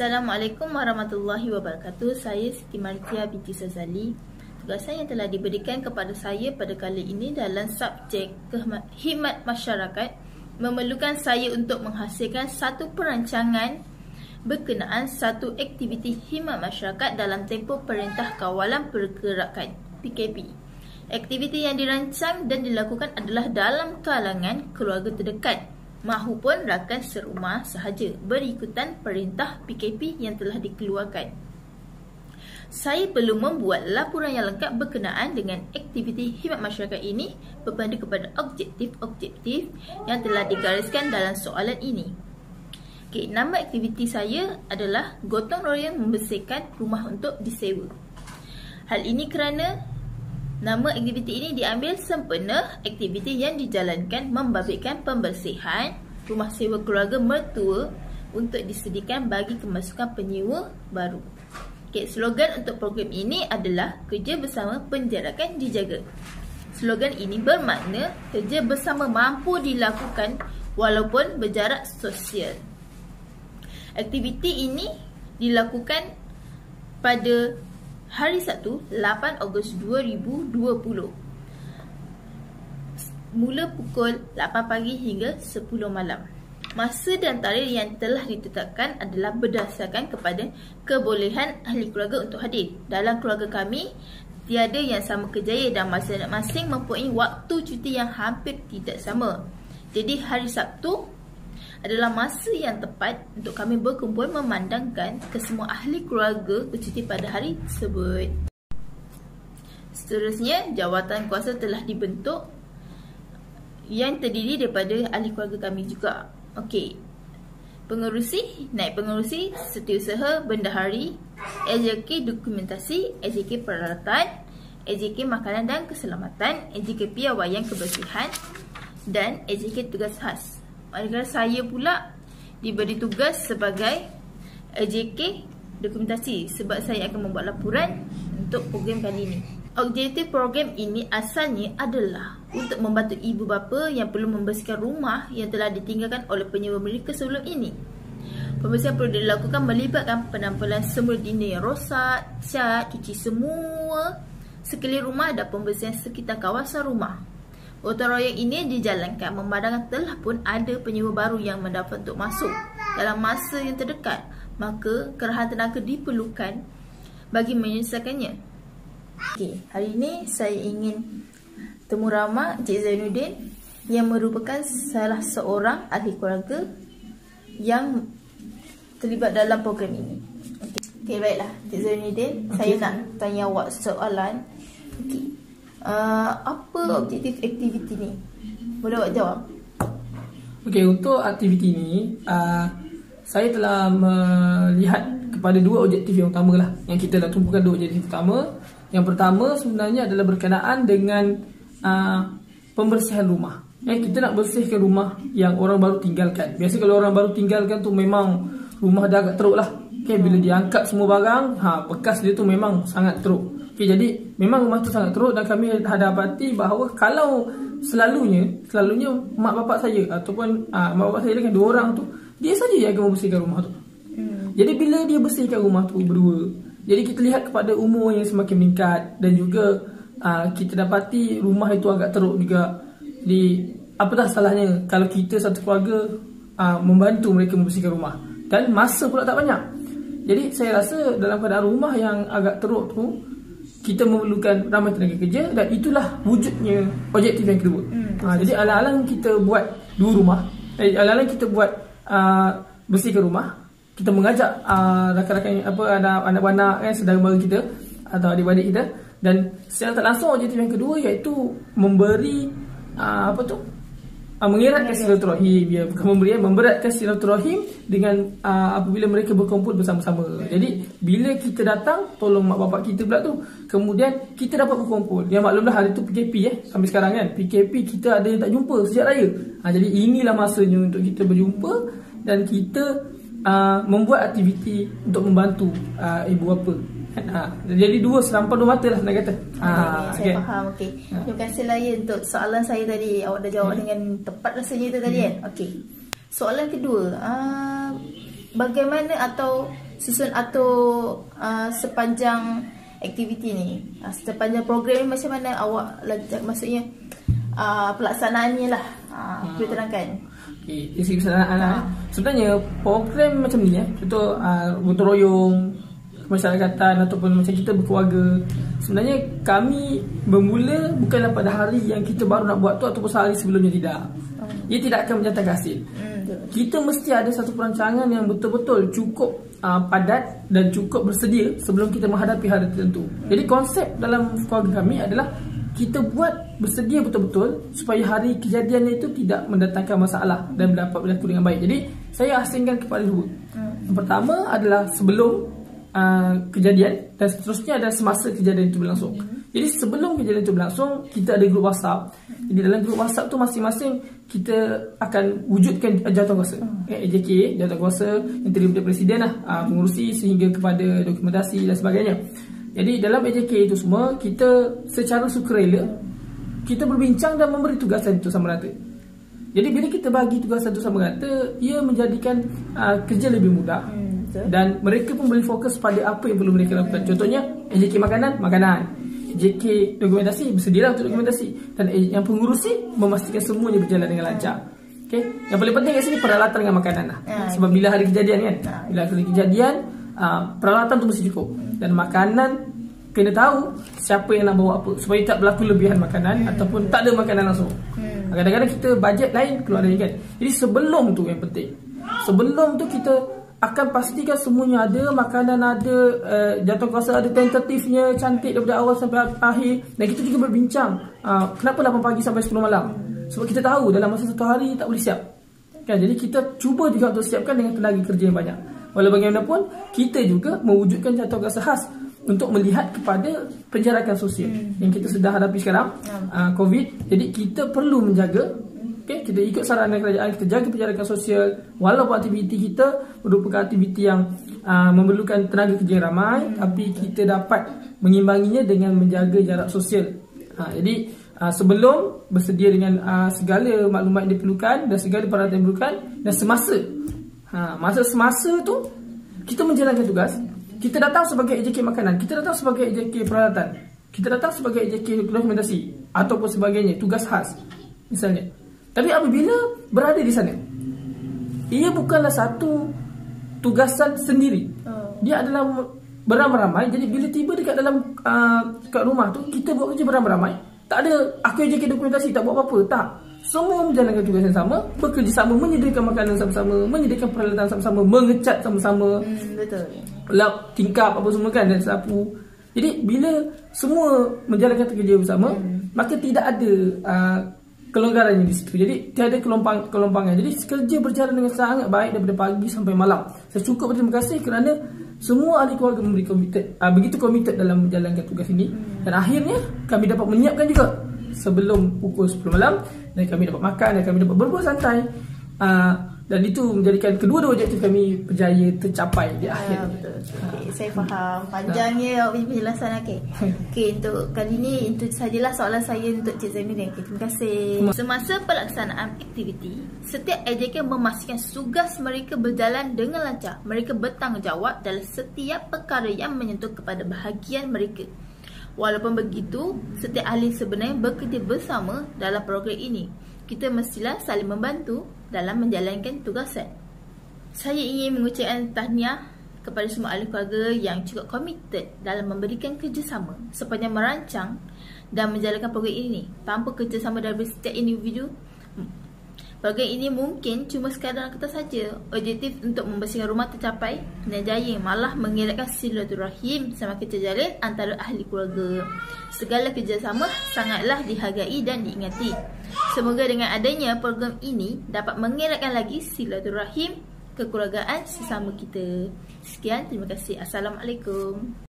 Assalamualaikum warahmatullahi wabarakatuh. Saya Siti Maritia binti Sazali. Tugasan yang telah diberikan kepada saya pada kali ini dalam subjek khidmat masyarakat memerlukan saya untuk menghasilkan satu perancangan berkenaan satu aktiviti khidmat masyarakat dalam tempoh Perintah Kawalan Pergerakan PKP. Aktiviti yang dirancang dan dilakukan adalah dalam kalangan keluarga terdekat mahupun rakan serumah sahaja berikutan perintah PKP yang telah dikeluarkan. Saya perlu membuat laporan yang lengkap berkenaan dengan aktiviti khidmat masyarakat ini berpandu kepada objektif-objektif yang telah digariskan dalam soalan ini. Okey, nama aktiviti saya adalah gotong royong membersihkan rumah untuk disewa. Hal ini kerana nama aktiviti ini diambil sempena aktiviti yang dijalankan membabitkan pembersihan rumah sewa keluarga mertua untuk disediakan bagi kemasukan penyewa baru. Okay, slogan untuk program ini adalah kerja bersama penjarakan dijaga. Slogan ini bermakna kerja bersama mampu dilakukan walaupun berjarak sosial. Aktiviti ini dilakukan pada hari Sabtu 8 Ogos 2020 mula pukul 8 pagi hingga 10 malam. Masa dan tarikh yang telah ditetapkan adalah berdasarkan kepada kebolehan ahli keluarga untuk hadir. Dalam keluarga kami, tiada yang sama kerjaya dan masing-masing mempunyai waktu cuti yang hampir tidak sama. Jadi hari Sabtu adalah masa yang tepat untuk kami berkumpul memandangkan kesemua ahli keluarga bercuti pada hari tersebut. Seterusnya, jawatan kuasa telah dibentuk yang terdiri daripada ahli keluarga kami juga. Okey. Pengerusi, naib pengerusi, setiausaha, bendahari, AJK dokumentasi, AJK peralatan, AJK makanan dan keselamatan, AJK piawaian kebersihan dan AJK tugas khas. Manakala saya pula diberi tugas sebagai AJK dokumentasi sebab saya akan membuat laporan untuk program kali ini. Objektif program ini asalnya adalah untuk membantu ibu bapa yang perlu membersihkan rumah yang telah ditinggalkan oleh penyewa mereka sebelum ini. Pembersihan perlu dilakukan melibatkan penampilan semula dinding yang rosak, cat, cuci semua sekeliling rumah dan pembersihan sekitar kawasan rumah. Gotong royong ini dijalankan memandangkan telah pun ada penyewa baru yang mendapat untuk masuk dalam masa yang terdekat, maka kerahan tenaga diperlukan bagi menyelesaikannya. Okey, hari ini saya ingin temu ramah Encik Zainuddin yang merupakan salah seorang ahli keluarga yang terlibat dalam program ini. Okey, baiklah Encik Zainuddin, saya nak tanya awak soalan. Okey. Apa objektif aktiviti ni? Boleh awak jawab? Okey, untuk aktiviti ni saya telah melihat kepada dua objektif yang utama lah. Yang kita dah tumpukan dua objektif utama. Yang pertama sebenarnya adalah berkenaan dengan pembersihan rumah. Kita nak bersihkan rumah yang orang baru tinggalkan. Biasa kalau orang baru tinggalkan tu memang rumah dah agak teruk lah. Bila dia angkat semua barang, bekas dia tu memang sangat teruk. Jadi memang rumah tu sangat teruk dan kami dah dapati bahawa kalau selalunya mak bapak saya ataupun mak bapak saya dengan dua orang tu, dia saja yang akan membersihkan rumah tu. Jadi bila dia bersihkan rumah tu berdua, jadi kita lihat kepada umur yang semakin meningkat dan juga kita dapati rumah itu agak teruk juga. Jadi apatah salahnya kalau kita satu keluarga membantu mereka membersihkan rumah, dan masa pula tak banyak. Jadi saya rasa dalam keadaan rumah yang agak teruk tu, kita memerlukan ramai tenaga kerja dan itulah wujudnya objektif yang kedua. Jadi alang-alang kita buat dua rumah, alang-alang kita buat bersihkan rumah, kita mengajak rakan-rakan anak-anak kan, saudara mara kita atau adik-adik kita, dan secara tak langsung objektif yang kedua iaitu memberi mengeratkan silaturahim, ya, bukan memberatkan silaturahim dengan apabila mereka berkumpul bersama-sama. Jadi bila kita datang tolong mak bapak kita pula tu, kemudian kita dapat berkumpul. Ya maklumlah hari tu PKP sampai sekarang kan. PKP kita ada yang tak jumpa sejak raya. Jadi inilah masanya untuk kita berjumpa dan kita membuat aktiviti untuk membantu ibu bapa. Jadi dua serampan dua mata lah nak kata. Saya faham. Okey. Terima kasih lah ya untuk soalan saya tadi. Awak dah jawab dengan tepat rasanya itu tadi kan. Okey. Soalan kedua, bagaimana atau susun atur sepanjang aktiviti ni, sepanjang program ni macam mana awak maksudnya pelaksanaannya lah, boleh terangkan. Okay, dari segi pelaksanaan sebenarnya program macam ni contoh gotong royong masyarakatan ataupun macam kita berkeluarga, sebenarnya kami bermula bukanlah pada hari yang kita baru nak buat tu ataupun sehari sebelumnya, tidak. Ia tidak akan mendatangkan hasil. Kita mesti ada satu perancangan yang betul-betul cukup padat dan cukup bersedia sebelum kita menghadapi hari tertentu. Jadi konsep dalam keluarga kami adalah kita buat bersedia betul-betul supaya hari kejadian itu tidak mendatangkan masalah dan dapat berlaku dengan baik. Jadi saya asingkan kepada dua. Yang pertama adalah sebelum kejadian dan seterusnya ada semasa kejadian itu berlangsung. Jadi sebelum kejadian itu berlangsung, kita ada grup WhatsApp. Jadi dalam grup WhatsApp tu masing-masing kita akan wujudkan jawatankuasa, AJK, jawatankuasa yang terdiri daripada presiden lah, pengurusi sehingga kepada dokumentasi dan sebagainya. Jadi dalam AJK itu semua, kita secara sukarela kita berbincang dan memberi tugasan itu sama rata. Jadi bila kita bagi tugasan itu sama rata, ia menjadikan kerja lebih mudah. Dan mereka pun boleh fokus pada apa yang perlu mereka lakukan. Contohnya AJK makanan, JK dokumentasi, bersedialah untuk dokumentasi. Dan yang pengurusi memastikan semuanya berjalan dengan lancar. Okay? Yang paling penting kat sini peralatan dengan makanan lah. Sebab bila hari kejadian kan, bila hari kejadian peralatan tu mesti cukup. Dan makanan kena tahu siapa yang nak bawa apa, supaya tak berlaku lebihan makanan ataupun tak ada makanan langsung. Kadang-kadang kita bajet lain keluar dari kan. Jadi sebelum tu yang penting, sebelum tu kita akan pastikan semuanya ada, makanan ada, jawatankuasa ada tentatifnya cantik daripada awal sampai akhir. Dan kita juga berbincang kenapa 8 pagi sampai 10 malam. Sebab kita tahu dalam masa satu hari tak boleh siap kan. Jadi kita cuba juga untuk siapkan dengan tenaga kerja yang banyak. Walau bagaimanapun kita juga mewujudkan jawatankuasa khas untuk melihat kepada penjarakan sosial yang kita sedang hadapi sekarang, COVID. Jadi kita perlu menjaga, kita ikut saranan kerajaan, kita jaga penjarakan sosial walaupun aktiviti kita merupakan aktiviti yang memerlukan tenaga kerja yang ramai, tapi kita dapat mengimbanginya dengan menjaga jarak sosial. Jadi sebelum bersedia dengan segala maklumat yang diperlukan dan segala peralatan yang diperlukan, dan semasa tu kita menjalankan tugas. Kita datang sebagai AJK makanan, kita datang sebagai AJK peralatan, kita datang sebagai AJK dokumentasi ataupun sebagainya, tugas khas misalnya. Tapi apabila berada di sana, ia bukanlah satu tugasan sendiri. Dia adalah beramai-ramai. Jadi bila tiba dekat dalam kat rumah tu, kita buat kerja beramai-ramai. Tak ada aku AJK dokumentasi tak buat apa-apa, tak. Semua menjalankan tugas yang sama, bekerjasama, menyediakan makanan sama-sama, menyediakan peralatan sama-sama, mengecat sama-sama. Betul. Lap tingkap apa semua kan, dan sapu. Jadi bila semua menjalankan kerja bersama, maka tidak ada kelonggarannya di situ. Jadi tiada kelompangan. Jadi kerja berjalan dengan sangat baik daripada pagi sampai malam. Saya cukup berterima kasih kerana semua ahli keluarga memberi begitu komited dalam menjalankan tugas ini. Dan akhirnya kami dapat menyiapkan juga sebelum pukul 10 malam, dan kami dapat makan dan kami dapat berbual santai. Dan itu menjadikan kedua-dua objektif kami berjaya tercapai di akhir. Betul. Saya faham panjangnya awak punya penjelasan. Okey, untuk kali ini itu sajalah soalan saya untuk Cik Zainuddin. Terima kasih. Semasa pelaksanaan aktiviti, setiap AJK memastikan tugas mereka berjalan dengan lancar. Mereka bertanggungjawab dalam setiap perkara yang menyentuh kepada bahagian mereka. Walaupun begitu, setiap ahli sebenarnya bekerja bersama dalam program ini. Kita mestilah saling membantu dalam menjalankan tugasan. Saya ingin mengucapkan tahniah kepada semua ahli keluarga yang cukup komited dalam memberikan kerjasama sepanjang merancang dan menjalankan program ini. Tanpa kerjasama dari setiap individu, program ini mungkin cuma sekadar kata saja. Objektif untuk membersihkan rumah tercapai dengan jaya, malah mengeratkan silaturahim semakin terjalin antara ahli keluarga. Segala kerjasama sangatlah dihargai dan diingati. Semoga dengan adanya program ini dapat mengeratkan lagi silaturahim kekeluargaan sesama kita. Sekian, terima kasih. Assalamualaikum.